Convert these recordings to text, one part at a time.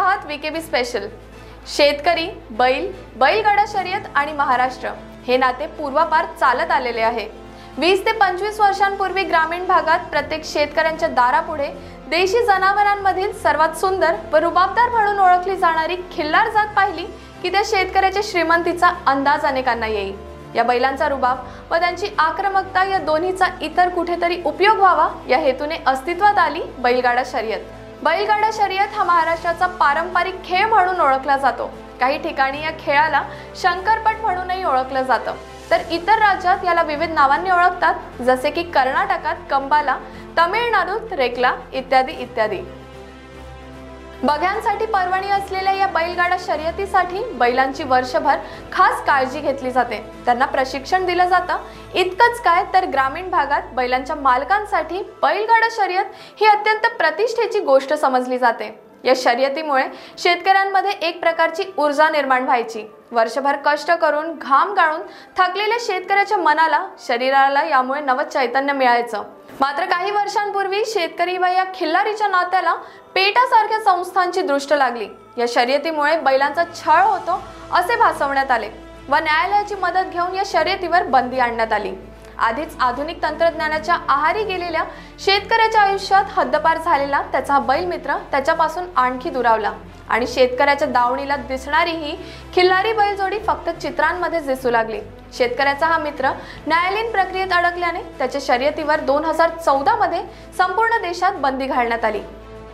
आहात VKB special. शेतकरी, बैल, बैलगाडा शर्यत आणि महाराष्ट्र हे नाते पूर्वापार चालत आलेले आहे। 20 ते 25 वर्षांपूर्वी ग्रामीण भागात प्रत्येक शेतकऱ्यांच्या दारापुढे देशी जनावरांमधील सर्वात सुंदर व रुबाबदार म्हणून ओळखली जाणारी खिल्लार जात पाहिली की त्या शेतकऱ्याच्या श्रीमंतीचा अंदाज अनेकांना येईल। या बैलांचा रुबाब व त्यांची आक्रमकता या दोन्हीचा इतर कुठेतरी उपयोग व्हावा या हेतूने अस्तित्वात आली बैलगाडा शर्यत। बैलगाडा शर्यत हा महाराष्ट्राचा पारंपरिक खेळ म्हणून ओळखला जातो। काही ठिकाणी या खेळाला शंकरपट म्हणूनही ओळखलं जातं, तर इतर राज्यात याला विविध नावांनी ओळखतात, जसे की कर्नाटकात कंबाला, तमिळनाडूत रेकला इत्यादी इत्यादी। बघ्यांसाठी पर्वणी असलेल्या या बैलगाडा शर्यतीसाठी बैलांची वर्षभर खास काळजी घेतली जाते, त्यांना प्रशिक्षण दिलं जातं। इतकंच काय तर ग्रामीण भागात बैलांच्या मालकांसाठी बैलगाडा शर्यत ही अत्यंत प्रतिष्ठेची गोष्ट समजली जाते। या शर्यतीमुळे शेतकऱ्यांमध्ये एक प्रकारची ऊर्जा निर्माण व्हायची। वर्षभर कष्ट करून घाम गाळून थकलेल्या शेतकऱ्याच्या मनाला, शरीराला यामुळे नवं चैतन्य मिळायचं। मात्र काही वर्षांपूर्वी शेतकरी व या खिल्लारीच्या नात्याला पेटासारख्या संस्थांची दृष्ट लागली। या शर्यतीमुळे बैलांचा छळ होतो असे भासवण्यात आले व न्यायालयाची मदत घेऊन या शर्यतीवर बंदी आणण्यात आली। आधीच आधुनिक तंत्रज्ञानाच्या आहारी गेलेल्या शेतकऱ्याच्या आयुष्यात हद्दपार झालेला त्याचा बैल मित्र त्याच्यापासून आणखी दुरावला आणि शेतकऱ्याच्या दावणीला दिसणारी ही खिल्लारी बैलजोडी फक्त चित्रांमध्येच दिसू लागली। शेतकऱ्याचा हा मित्र न्यायालयीन प्रक्रियेत अडकल्याने त्याच्या शर्यतीवर 2014 मध्ये संपूर्ण देशात बंदी घालण्यात आली।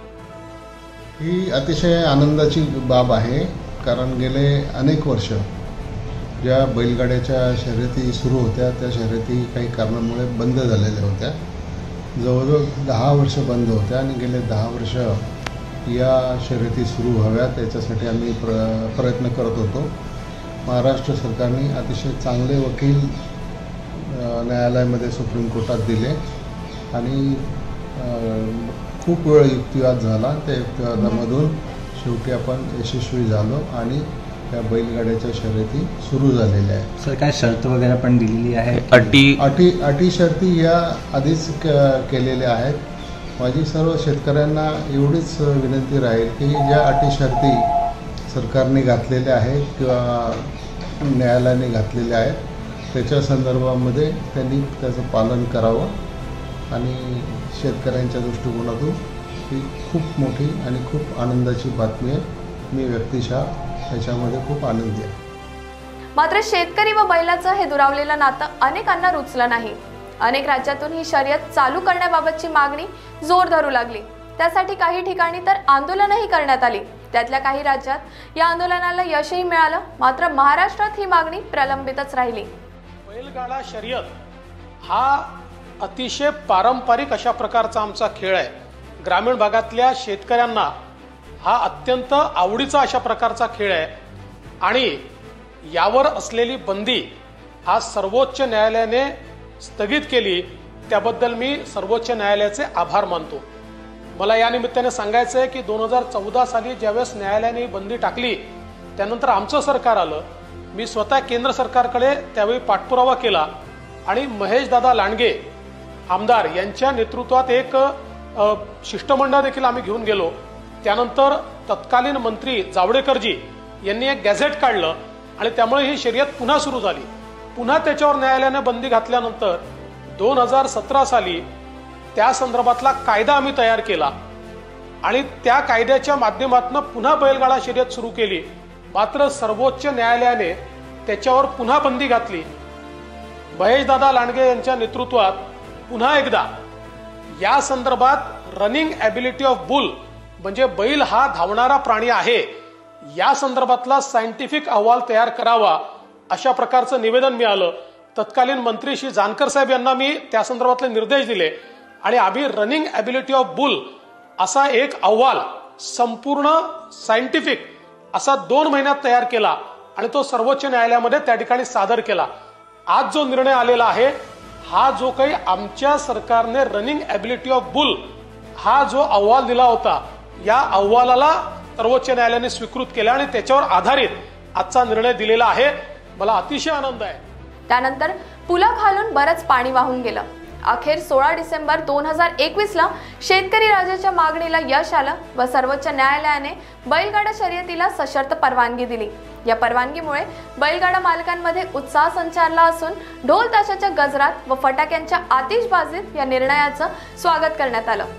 ही अतिशय आनंदाची बाब आहे, कारण गेले अनेक वर्ष ज्या बैलगाड्याच्या शर्यती सुरू होत्या त्या शर्यती काही कारणामुळे बंद झालेल्या होत्या। जवळजवळ 10 वर्ष बंद होत्या आणि गेले 10 वर्ष या शर्यती सुरू व्हाव्यात याच्यासाठी आम्ही प्रयत्न करत होतो। महाराष्ट्र सरकारने अतिशय चांगले वकील न्यायालयामध्ये सुप्रीम कोर्टात दिले आणि खूप वेळ युक्तिवाद झाला। त्या युक्तिवादामधून शेवटी आपण यशस्वी झालो आणि या बैलगाड्याच्या शर्यती सुरू झालेल्या आहेत। सर, काय शर्त वगैरे पण दिलेली आहे? अटी शर्ती या आधीच केलेल्या आहेत। माझी सर्व शेतकऱ्यांना एवढीच विनंती राहील की ज्या अटी शर्ती सरकारने घातलेल्या आहेत किंवा न्यायालयाने घातलेल्या आहेत त्याच्या संदर्भामध्ये त्यांनी त्याचं पालन करावं आणि शेतकऱ्यांच्या दृष्टिकोनातून ही खूप मोठी आणि खूप आनंदाची बातमी आहे। मी व्यक्तिशः त्याच्यामध्ये खूप आनंदी आहे। मात्र शेतकरी व बैलाचं हे दुरावलेलं नातं अनेकांना रुचलं नाही। अनेक राज्यातून ही शर्यत चालू करण्याबाबतची मागणी जोर धरू लागली। त्यासाठी काही ठिकाणी तर आंदोलनही करण्यात आली। त्यातल्या काही राज्यात या आंदोलनाला यशही मिळालं, मात्र महाराष्ट्रात ही मागणी प्रलंबितच राहिली। बैलगाडा शर्यत हा अतिशय पारंपरिक अशा प्रकारचा आमचा खेळ आहे। ग्रामीण भागातल्या शेतकऱ्यांना हा अत्यंत आवडीचा अशा प्रकारचा खेळ आहे आणि यावर असलेली बंदी आज सर्वोच्च न्यायालयाने स्थगित केली, त्याबद्दल मी सर्वोच्च न्यायालयाचे आभार मानतो। मला या निमित्ताने सांगायचं आहे की 2014 साली ज्यावेळेस न्यायालयाने बंदी टाकली त्यानंतर आमचं सरकार आलं। मी स्वतः केंद्र सरकारकडे त्यावेळी पाठपुरावा केला आणि महेशदादा लांडगे आमदार यांच्या नेतृत्वात एक शिष्टमंडळ देखील आम्ही घेऊन गेलो। त्यानंतर तत्कालीन मंत्री जावडेकरजी यांनी एक गॅझेट काढलं आणि त्यामुळे ही शर्यत पुन्हा सुरू झाली। पुन्हा त्याच्यावर न्यायालयाने बंदी घातल्यानंतर 2017 साली त्या संदर्भातला कायदा आम्ही तयार केला आणि त्या कायद्याच्या माध्यमातून पुन्हा बैलगाडा शर्यत सुरू केली। मात्र सर्वोच्च न्यायालयाने त्याच्यावर पुन्हा बंदी घातली। महेशदादा लांडगे यांच्या नेतृत्वात पुन्हा एकदा या संदर्भात रनिंग ॲबिलिटी ऑफ बुल म्हणजे बैल हा धावणारा प्राणी आहे या संदर्भातला सायंटिफिक अहवाल तयार करावा अशा प्रकारचं निवेदन मिळालं। तत्कालीन मंत्री श्री जानकर साहेब यांना मी त्या संदर्भातले निर्देश दिले आणि आम्ही रनिंग ॲबिलिटी ऑफ बुल असा एक अहवाल संपूर्ण सायंटिफिक असा 2 महिन्यात तयार केला आणि तो सर्वोच्च न्यायालयामध्ये त्या ठिकाणी सादर केला। आज जो निर्णय आलेला आहे हा जो काही आमच्या सरकारने रनिंग ॲबिलिटी ऑफ बुल हा जो अहवाल दिला होता या अहवालाला सर्वोच्च न्यायालयाने स्वीकृत केला आणि त्याच्यावर आधारित आजचा निर्णय दिलेला आहे। मला अतिशय आनंद आहे। त्यानंतर पुलाखालून बरंच पाणी वाहून गेलं। अखेर 16 डिसेंबर 2021ला शेतकरी राजाच्या मागणीला यश आलं व सर्वोच्च न्यायालयाने बैलगाडा शर्यतीला सशर्त परवानगी दिली। या परवानगीमुळे बैलगाडा मालकांमध्ये उत्साह संचारला असून ढोल ताशाच्या गजरात व फटाक्यांच्या आतिषबाजीत या निर्णयाचं स्वागत करण्यात आलं।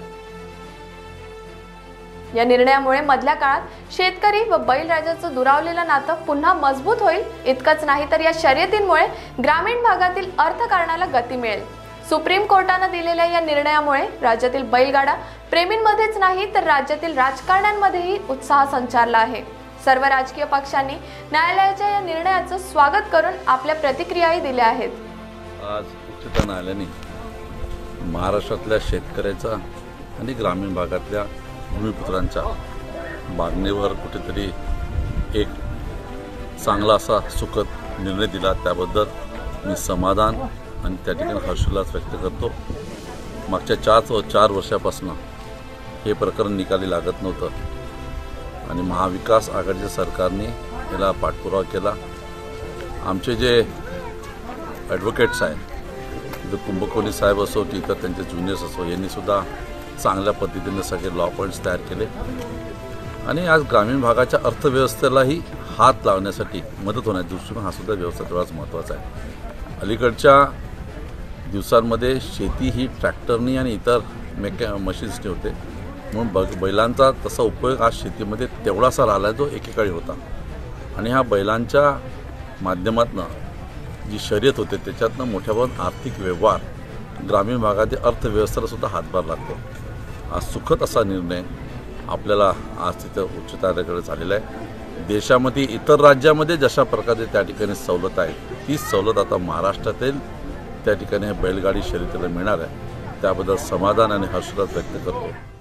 या निर्णयामुळे मधल्या काळात शेतकरी व बैलराजाचं दुरावलेलं नातं पुन्हा मजबूत होईल। इतकंच नाही तर या शर्यतींमुळे ग्रामीण भागातील अर्थकारणाला गती मिळेल। सुप्रीम कोर्टानं दिलेल्या या निर्णयामुळे राज्यातील बैलगाडा प्रेमींमध्येच नाही तर राज्यातील राजकारण्यांमध्येही उत्साह संचारला आहे। सर्व राजकीय पक्षांनी न्यायालयाच्या या निर्णयाचं स्वागत करून आपल्या प्रतिक्रियाही दिल्या आहेत। आज उच्च न्यायालयाने महाराष्ट्रातल्या शेतकऱ्याचा आणि ग्रामीण भागातल्या भूमिपुत्रांच्या मागणीवर कुठेतरी एक चांगला असा सुखद निर्णय दिला, त्याबद्दल मी समाधान आणि त्या ठिकाणी हर्षोल्लास व्यक्त करतो। मागच्या 4 वर्षापासून हे प्रकरण निकाली लागत नव्हतं आणि महाविकास आघाडीच्या सरकारने याला पाठपुरावा केला। आमचे जे ॲडव्होकेट्स आहेत, कुंभकोणी साहेब असो की इतर त्यांचे ज्युनियर्स असो, यांनीसुद्धा चांगल्या पद्धतीने सगळे लॉ पॉईंट्स तयार केले आणि आज ग्रामीण भागाच्या अर्थव्यवस्थेलाही हात लावण्यासाठी मदत होण्याच्या दृष्टीने हा सुद्धा व्यवस्था तेवढाच महत्त्वाचा आहे। अलीकडच्या दिवसांमध्ये शेती ही ट्रॅक्टरनी आणि इतर मशीन्सनी होते, म्हणून बैलांचा तसा उपयोग आज शेतीमध्ये तेवढासा राहिला जो एकेकाळी होता आणि ह्या बैलांच्या माध्यमातून जी शर्यत होते त्याच्यातनं मोठ्या प्रमाणात आर्थिक व्यवहार ग्रामीण भागातील अर्थव्यवस्थेला सुद्धा हातभार लागतो। आज सुखद असा निर्णय आपल्याला आज तिथं उच्च न्यायालयाकडे झालेला आहे। देशामध्ये इतर राज्यामध्ये जशा प्रकारे त्या ठिकाणी सवलत आहे तीच सवलत आता महाराष्ट्रातील त्या ठिकाणी बैलगाडी शर्यतीला मिळणार आहे, त्याबद्दल समाधान आणि हर्षोल्लास व्यक्त करतो।